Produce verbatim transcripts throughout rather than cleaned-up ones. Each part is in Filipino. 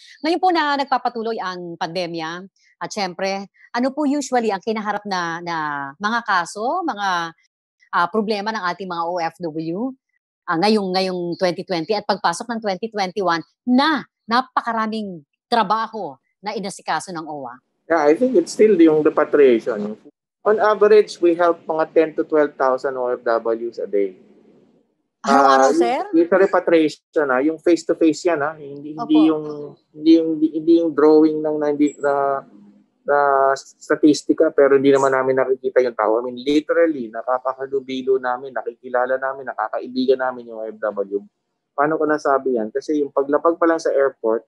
Ngayon po na nagpapatuloy ang pandemya at siyempre, ano po usually ang kinaharap na na mga kaso, mga, ah, problema ng ating mga O F W, ah, ngayong ngayong twenty twenty at pagpasok ng twenty twenty-one na napakaraming trabaho na inasikaso ng O W A? Yeah, I think it's still yung repatriation. On average, we help mga ten to twelve thousand O F Ws a day. Araw-araw, Ah, sir? Yung, yung sa repatriation, ah, yung face-to-face yan, ah, hindi hindi Opo. yung hindi yung hindi, hindi yung drawing ng na, hindi- na na statistika pero hindi naman namin nakikita yung tao. I mean, literally, nakakahalubilo namin, nakikilala namin, nakakaibigan namin yung O F W. Paano ko nasabi yan? Kasi yung paglapag pa lang sa airport,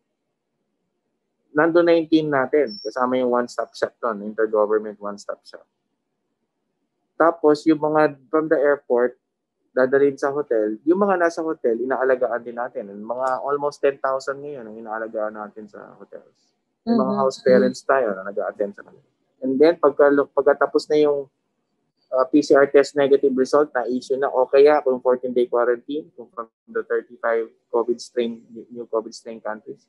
nandun na yung team natin. Kasama yung one-stop shop doon, intergovernment one-stop shop. Tapos, yung mga from the airport, dadalhin sa hotel, yung mga nasa hotel, inaalagaan din natin. Mga almost ten thousand ngayon ang inaalagaan natin sa hotels. May mga Mhm. house parents tayo na nag-a-attend sa kanila. And then, pagka, pagkatapos na yung uh, P C R test negative result, na issue na, o kaya kung fourteen day quarantine, kung from the thirty-five COVID strain, new COVID strain countries,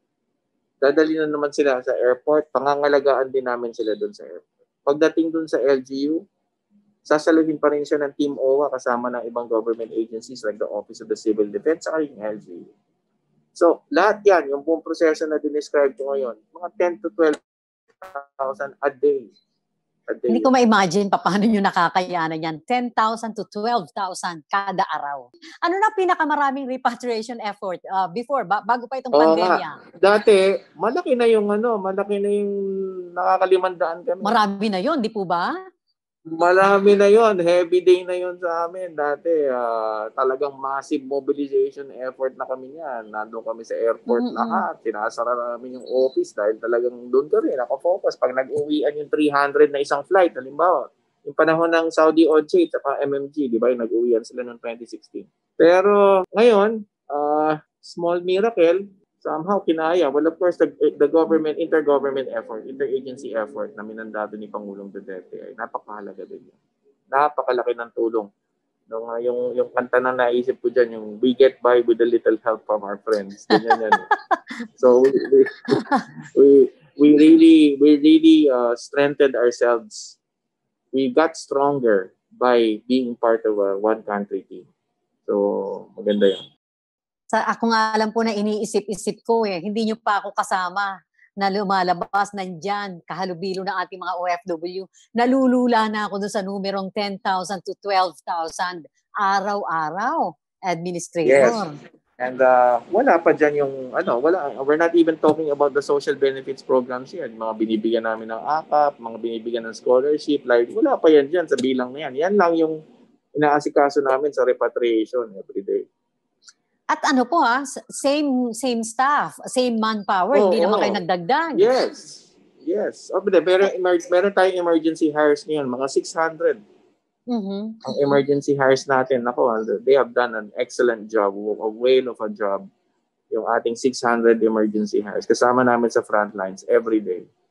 dadali na naman sila sa airport, pangangalagaan din namin sila doon sa airport. Pagdating doon sa L G U, sasaluhin pa rin siya ng Team O W A kasama ng ibang government agencies like the Office of the Civil Defense at yung L G U. So, lahat yan, yung buong proseso na dinescribe ko ngayon, mga ten to twelve thousand a day. A day. Hindi ko ma-imagine pa paano nyo nakakayanan yan. ten thousand to twelve thousand kada araw. Ano na pinakamaraming repatriation effort uh, before, ba- bago pa itong Oo pandemya? nga. Dati, malaki na yung ano, malaki na yung nakakalimandaan kami. Marami na yon, di po ba? Marami na yon, heavy day na yon sa amin. Dati, ah, talagang massive mobilization effort na kami niyan. Nandun kami sa airport Mm-mm. lahat. Sinasara namin yung office dahil talagang doon kami, nakafocus. Pag nag-uwian yung three hundred na isang flight, halimbawa, yung panahon ng Saudi O J at M M G, di ba, yung nag-uwian sila noong twenty sixteen. Pero ngayon, ah, small miracle, somehow kinaya. Well, of course, the, the government, intergovernment effort, interagency effort na minandato ni Pangulong Duterte ay napakahalaga din yan. Napakalaki ng tulong. Nung, uh, yung, yung kanta na naisip ko dyan, yung we get by with a little help from our friends. Ganyan yan. So, we, we, we, we really, we really uh, strengthened ourselves. We got stronger by being part of a one country team. So, maganda yan. Sa ako nga alam po na iniisip-isip ko eh, hindi nyo pa ako kasama na lumalabas nandyan, kahalubilo ng ating mga O F W. Nalulula na ako doon sa numerong ten thousand to twelve thousand araw-araw, administrator. Yes. And uh, wala pa dyan yung, ano, wala, we're not even talking about the social benefits programs yan. Mga binibigyan namin ng A K A P, mga binibigyan ng scholarship, like, wala pa yan dyan sa bilang na yan. Yan lang yung inaasikaso namin sa repatriation every day. At ano po ha, same same staff, same manpower, Oh, hindi naman oh. kayo nagdagdag. Yes. Yes. Oh, pero, pero emer- meron tayong emergency hires ngayon, mga six hundred. Mm-hmm. Ang emergency hires natin, ako, they have done an excellent job, a whale of a job, yung ating six hundred emergency hires. Kasama namin sa front lines every day.